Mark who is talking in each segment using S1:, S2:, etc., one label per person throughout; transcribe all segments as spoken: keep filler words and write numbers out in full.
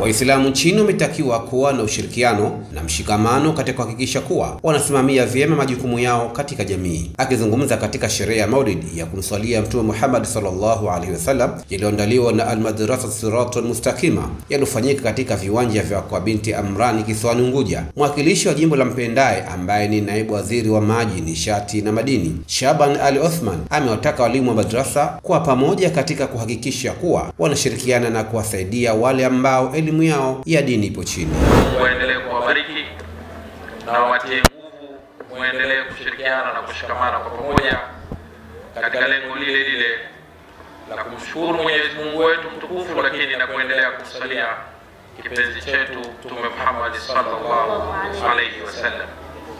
S1: Waislamu nchini wametakiwa kuwa na ushirikiano na mshikamano katika kuhakikisha kuwa wanasimamia vyema majukumu yao katika jamii. Akizungumza katika sherehe ya Maulid ya kumswalia Mtume Muhammad sallallahu alaihi wasallam iliyoandaliwa na Al-Madrasa Siratul Mustaqima yaliyofanyika katika viwanja vya kwa binti Amrani kisiwani Unguja, mwakilishi wa jimbo la Mpendae ambaye ni naibu waziri wa maji, nishati na madini, Shaban Ali Othman, amewataka walimu wa madrasa kwa pamoja katika kuhakikisha kuwa wanashirikiana na kuwasaidia wale ambao elimu yao ya dini ipo chini.
S2: Muendelee kuwabariki na watie nguvu, muendelee kushirikiana na kushikamana kwa pamoja katika lengo lile lile la kumshukuru Mwenyezi Mungu wetu mtukufu, lakini na kuendelea kumsalia kipenzi chetu Mtume Muhammad sallallahu alaihi wasallam.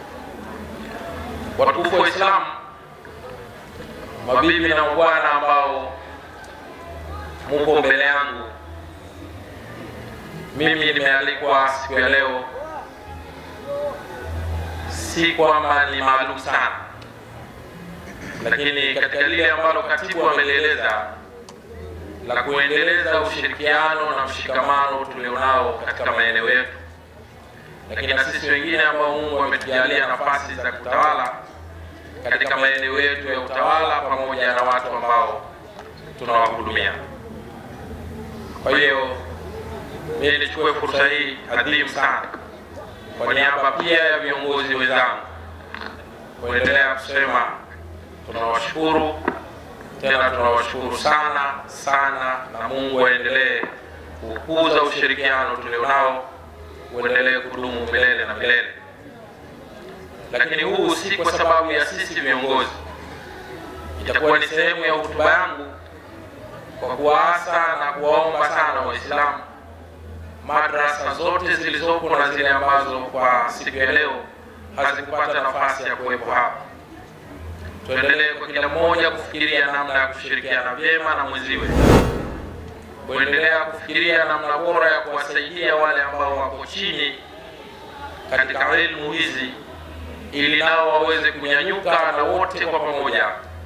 S2: Watukufu wa Islam, mabibi na mabwana ambao mupo mbele yangu, mimi nimealikwa siku ya leo si kwamba ni maalum sana, lakini katika lile ambalo katibu amelieleza la kuendeleza ushirikiano na mshikamano tulionao katika maeneo yetu, lakini na sisi wengine ambao Mungu ametujalia nafasi za kutawala katika maeneo yetu ya utawala pamoja na watu ambao tunawahudumia. Kwa hiyo mimi nichukue fursa hii adhimu sana kwa niaba pia ya viongozi wenzangu kuendelea kusema tunawashukuru, tena tunawashukuru sana sana, na Mungu aendelee kukuza ushirikiano tulionao, uendelee kudumu milele na milele. Lakini huu si kwa sababu ya sisi viongozi, itakuwa ni sehemu ya hotuba yangu kwa kuwaasa na kuwaomba sana Waislamu, madrasa zote zilizopo na zile ambazo kwa siku ya leo hazikupata nafasi ya kuwepo hapa, tuendelee kwa kila mmoja kufikiria namna ya kushirikiana vyema na mwenziwe, kuendelea kufikiria namna bora ya kuwasaidia wale ambao wako chini katika elimu hizi, ili nao waweze kunyanyuka, na wote kwa pamoja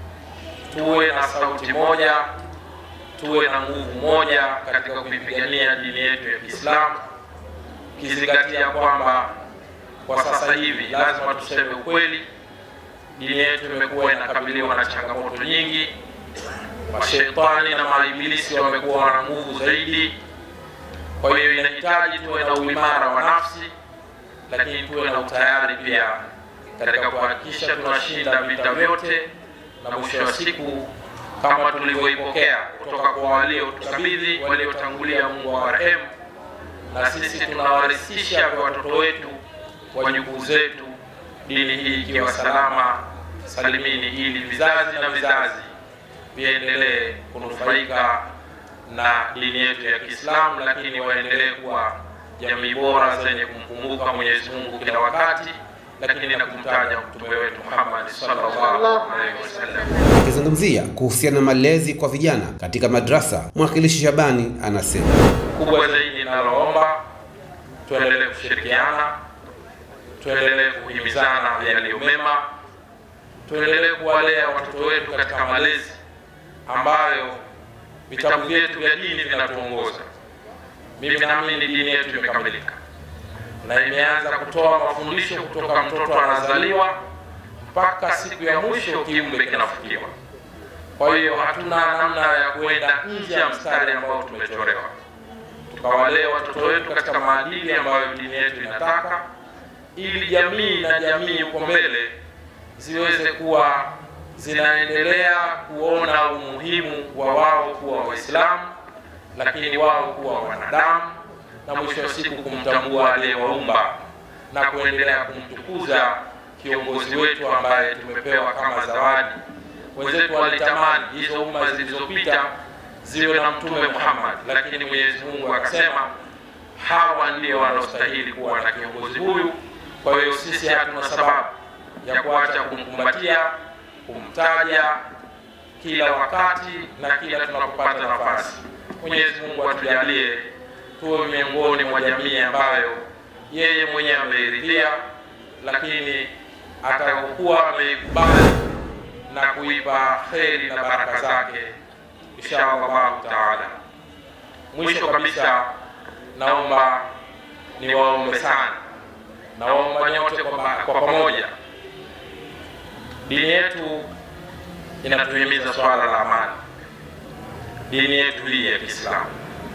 S2: tuwe na sauti moja, tuwe na nguvu moja katika kuipigania dini yetu ya Kiislamu, kizingatia kwamba kwa sasa hivi lazima tuseme ukweli, dini yetu imekuwa inakabiliwa na changamoto nyingi. Mashaitani na maibilisi wamekuwa na nguvu zaidi. Kwa hiyo inahitaji tuwe na uimara wa nafsi, lakini tuwe na utayari pia katika kuhakikisha tunashinda vita vyote, na mwisho wa siku kama tulivyoipokea kutoka kwa waliotukabidhi waliotangulia, Mungu awarehemu, na sisi tunawarithisha kwa watoto wetu, wajukuu zetu, dini hii ikiwa salama salimini, ili vizazi na vizazi viendelee kunufaika na dini yetu ya Kiislamu, lakini waendelee kuwa jamii bora zenye kumkumbuka Mwenyezi Mungu kila wakati, lakini na kumtaja mtume wetu Muhammad sallallahu alaihi wasallam.
S1: Akizungumzia kuhusiana na malezi kwa vijana katika madrasa, mwakilishi Shabani anasema
S2: kubwa zaidi ninaloomba tuendelee kushirikiana, tuendelee kuhimizana yaliyo mema, tuendelee kuwalea watoto wetu katika malezi ambayo vitabu vyetu vya dini vinatuongoza. Mimi naamini dini yetu imekamilika na imeanza kutoa mafundisho kutoka mtoto anazaliwa mpaka siku ya mwisho kiumbe kinafukiwa. Kwa hiyo hatuna namna ya kuenda nje ya mstari ambao tumechorewa. Tukawalea watoto wetu katika maadili ambayo dini yetu inataka, ili jamii na jamii huko mbele ziweze kuwa zinaendelea kuona umuhimu wa wao kuwa Waislamu, lakini wao kuwa wanadamu, na mwisho wa siku kumtambua aliyewaumba na kuendelea kumtukuza kiongozi wetu ambaye tumepewa kama zawadi. Wenzetu walitamani hizo umma zilizopita ziwe na Mtume Muhammad, lakini Mwenyezi Mungu akasema hawa ndio wanaostahili kuwa na kiongozi huyu. Kwa hiyo sisi hatuna sababu ya kuacha kumkumbatia, kumtaja kila wakati na kila tunapopata nafasi. Mwenyezi Mungu atujalie tuwe miongoni mwa jamii ambayo yeye mwenyewe ameridhia, lakini atakuwa ameikubali na kuipa kheri na baraka zake inshallah taala. Mwisho kabisa naomba niwaombe sana, naomba nyote kwa, kwa pamoja. Dini yetu inatuhimiza swala la amani. Dini yetu hii ya Kiislamu,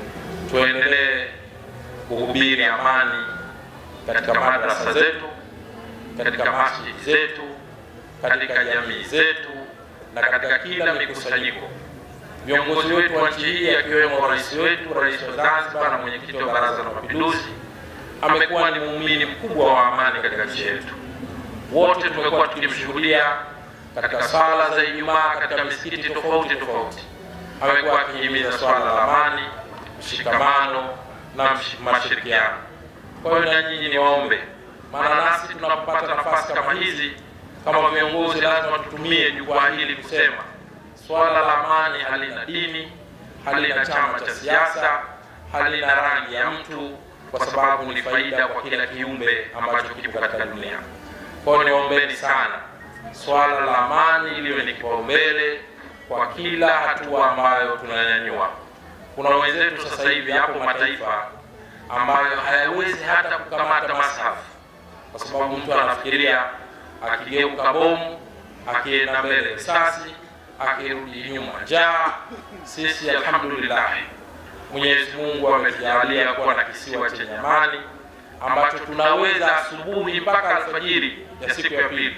S2: tuendelee kuhubiri amani katika madrasa zetu, katika masjid zetu, katika jamii zetu na katika kila mikusanyiko. Viongozi wetu wa nchi hii akiwemo rais wetu, rais wa Zanzibar na mwenyekiti wa Baraza la Mapinduzi, amekuwa ni muumini mkubwa wa amani katika nchi yetu. Wote tumekuwa tukimshuhudia katika sala za Ijumaa katika misikiti tofauti tofauti. Amekuwa akihimiza swala la amani, mshikamano na mashirikiano. Kwa hiyo na nyinyi niwaombe, maana nasi tunapopata nafasi kama hizi kama viongozi lazima tutumie jukwaa hili kusema swala la amani halina dini, halina chama cha siasa, halina rangi ya mtu, kwa sababu ni faida kwa kila kiumbe ambacho kipo katika dunia. Kwa hiyo niwaombeni sana, swala la amani liwe ni kipaumbele kwa kila hatua ambayo tunanyanyua. Kuna wenzetu sasa hivi hapo mataifa ambayo hayawezi hata kukamata masafu, kwa sababu mtu anafikiria akigeuka bomu, akienda mbele risasi, akirudi nyuma njaa. Sisi alhamdulillah, Mwenyezi Mungu ametujalia kuwa na kisiwa chenye amani ambacho tunaweza asubuhi mpaka alfajiri ya siku ya pili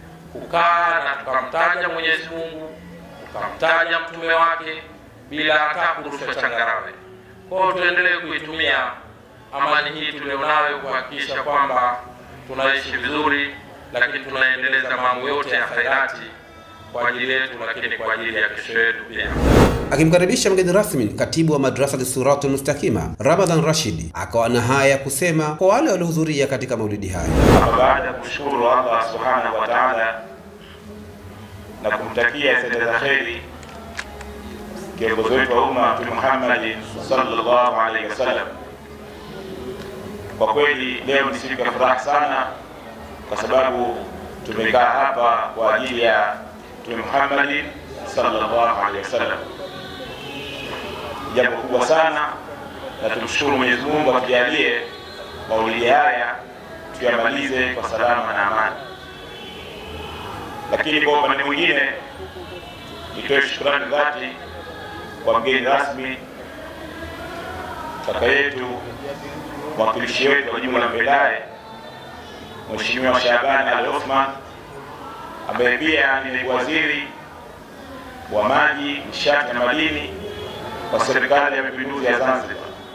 S2: kukaa na tukamtaja Mwenyezi Mungu, tukamtaja mtume wake bila hata kurushwa changarawe. Kwa hiyo tuendelee kuitumia amani hii tulionayo kuhakikisha kwamba tunaishi vizuri, lakini tunaendeleza mambo yote ya khairati kwa ajili yetu, lakini kwa ajili ya kesho yetu pia.
S1: Akimkaribisha mgeni rasmi katibu wa madrasa Siratul Mustaqima Ramadhan Rashid akawa na haya kusema kwa wale waliohudhuria katika maulidi haya.
S3: Baada ya kushukuru Allah subhanahu wa ta'ala na kumtakia sala za kheri kiongozi wetu wa umma Mtume Muhammad sallallahu alaihi wasallam, kwa kweli leo ni siku ya furaha sana, kwa sababu tumekaa hapa kwa ajili ya Mtume Muhammad sallallahu alaihi wasallam. Jambo kubwa sana, na tumshukuru Mwenyezi Mungu atujalie maulidi haya tuyamalize kwa salama na amani. Lakini kwa upande mwingine nitoe shukrani dhati kwa mgeni rasmi, kaka yetu, mwakilishi wetu wa jimbo la Mbedae, Mheshimiwa Shabani Al-Othman, ambaye pia ni naibu waziri wa maji, nishati na madini wa serikali ya mapinduzi ya Zanzibar.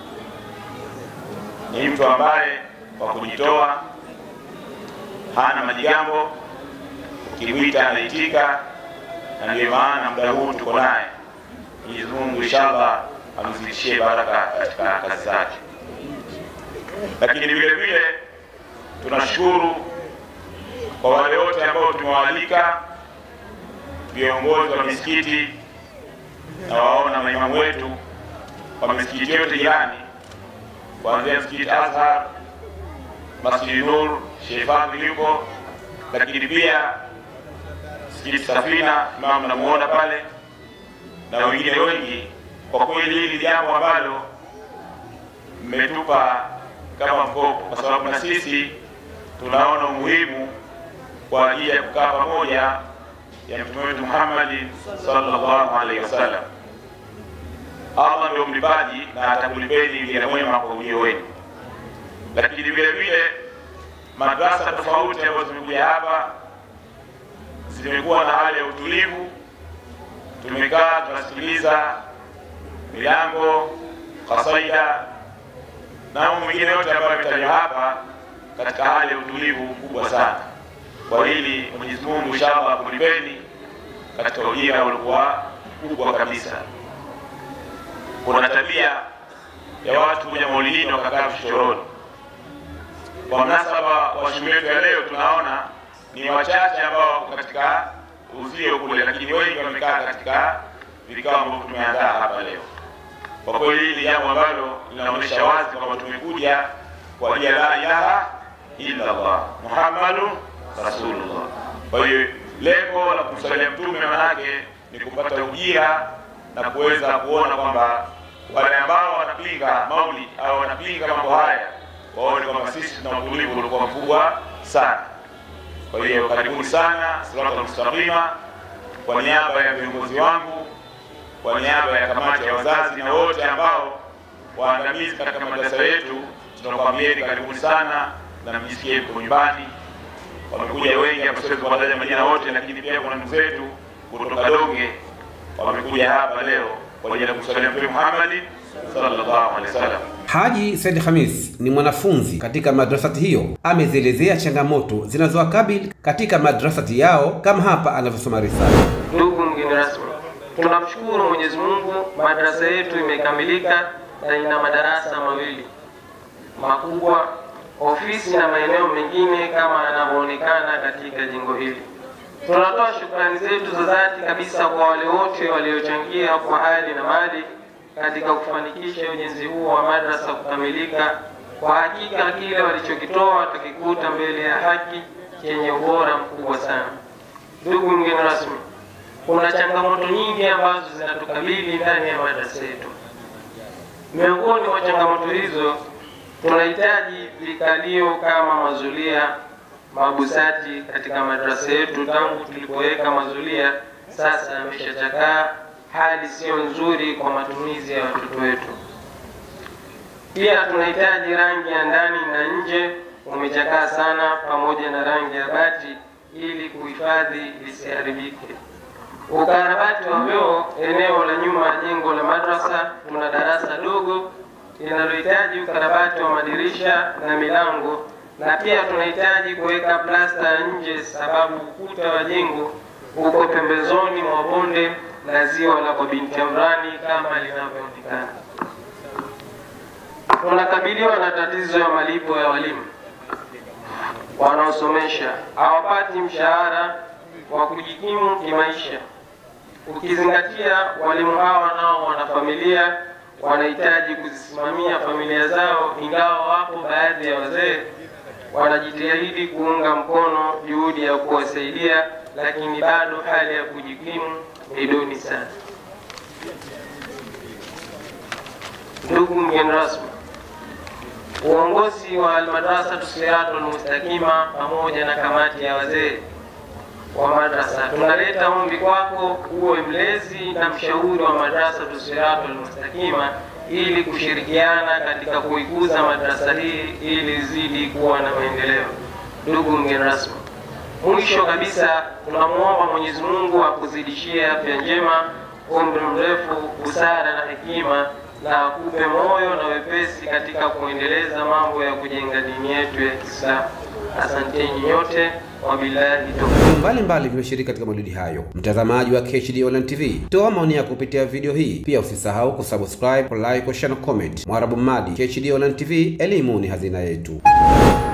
S3: Ni mtu ambaye kwa kujitoa, hana majigambo, ukimwita anaitika, na ndio maana muda huu tuko naye. Mwenyezi Mungu inshallah amzidishie baraka katika kazi zake. Lakini vile vile tunashukuru kwa wale wote ambao tumewaalika, viongozi wa misikiti na waona maimamu wetu wa misikiti yote jirani, kuanzia msikiti Azhar, Masjid Nur, Sheikh Fadhil yuko, lakini pia msikiti Safina mama mnamuona pale na wengine wengi. Kwa kweli hili jambo ambalo mmetupa kama mkopo, kwa sababu na sisi tunaona umuhimu kwa ajili ya kukaa pamoja ya Mtume wetu Muhammad sallallahu alaihi wasallam. Allah ndio mlipaji na atakulipeni ile mwema kwa ujio wenu. Lakini vile vile madrasa tofauti ambazo zimekuja hapa zimekuwa na hali ya utulivu. Tumekaa tunasikiliza milango, kasaida na mambo mengine yote ambayo yametajwa hapa katika hali ya utulivu mkubwa sana. Kwa hili Mwenyezi Mungu inshallah akulipeni katika ujira ulikuwa kubwa kabisa. Kuna tabia ya watu kuja maulidini wakakaa vichochoroni. Kwa mnasaba wa shule yetu ya leo tunaona ni wachache ambao wako katika uzio kule, lakini wengi wamekaa katika vikao ambavyo tumeandaa hapa leo. Kwa kweli hili jambo ambalo linaonyesha wazi kwamba tumekuja kwa ajili ya la ilaha illa Allah Muhammadun Rasulullah. Kwa hiyo lengo la kumsalia mtume manake ni kupata ujira na kuweza kuona kwamba wale ambao wanapinga maulid au wanapinga mambo haya waone kwamba sisi tuna utulivu uliokuwa mkubwa sana. Kwa hiyo karibuni sana Siratal Mustaqima. Kwa niaba ya viongozi wangu, kwa niaba ya kamati ya wazazi na wote ambao waandamizi katika madrasa yetu, tunakwambieni karibuni sana na mjisikie mko nyumbani. Wamekuja wengi hapa, siwezi kuwataja majina wote, lakini pia kuna ndugu zetu kutoka Donge wamekuja hapa leo kwa ajili ya kumsalia Mtume Muhammad sallallahu alaihi wasallam.
S1: Haji Said Khamis ni mwanafunzi katika madrasati hiyo, amezielezea changamoto zinazowakabili katika madrasati yao kama hapa anavyosoma risala.
S4: Ndugu mgeni rasmi, tunamshukuru Mwenyezi Mungu, madrasa yetu imekamilika na ina madarasa mawili makubwa, ofisi na maeneo mengine kama yanavyoonekana katika jengo hili. Tunatoa shukrani zetu za dhati kabisa kwa wale wote waliochangia kwa hali na mali katika kufanikisha ujenzi huu wa madrasa kukamilika. Kwa hakika kile walichokitoa tukikuta mbele ya haki chenye ubora mkubwa sana. Ndugu mgeni rasmi, kuna changamoto nyingi ambazo zinatukabili ndani ya madrasa yetu. Miongoni mwa changamoto hizo, tunahitaji vikalio kama mazulia, mabusati katika madrasa yetu. Tangu tulipoweka mazulia sasa yameshachakaa, hali sio nzuri kwa matumizi ya watoto wetu. Pia tunahitaji rangi ya ndani na nje, umechakaa sana, pamoja na rangi ya bati ili kuhifadhi lisiharibike. Ukarabati wa vyoo eneo la nyuma ya jengo la madrasa, tuna darasa dogo linalohitaji ukarabati wa madirisha na milango, na pia tunahitaji kuweka plasta nje sababu ukuta wa jengo uko pembezoni mwa bonde na ziwa la kwa binti Amrani kama linavyoonekana. Tunakabiliwa na tatizo ya malipo ya walimu wanaosomesha, hawapati mshahara wa kujikimu kimaisha. Ukizingatia walimu hawa nao wana familia, wanahitaji kuzisimamia familia zao, ingawa wapo baadhi ya wazee wanajitahidi kuunga mkono juhudi ya kuwasaidia, lakini bado hali ya kujikimu ni duni sana. Ndugu mgeni rasmi, uongozi wa Al-Madrasa Siratal Mustaqima pamoja na kamati ya wazee wa madrasa tunaleta ombi kwako uwe mlezi na mshauri wa madrasa Siratal Mustaqima ili kushirikiana katika kuikuza madrasa hii ili zidi kuwa na maendeleo. Ndugu mgeni rasmi, mwisho kabisa tunamuomba Mwenyezi Mungu akuzidishie afya njema, umri mrefu, busara na hekima, na akupe moyo na wepesi katika kuendeleza mambo ya kujenga dini yetu ya Kiislamu. Asanteni nyote, wabillahi tawfiq.
S1: Mbalimbali vimeshiriki katika maulidi hayo. Mtazamaji wa K H D Online T V, toa maoni yako kupitia video hii. Pia usisahau kusubscribe, like, share na comment. Mwarabu Madi, K H D Online T V, elimu ni hazina yetu.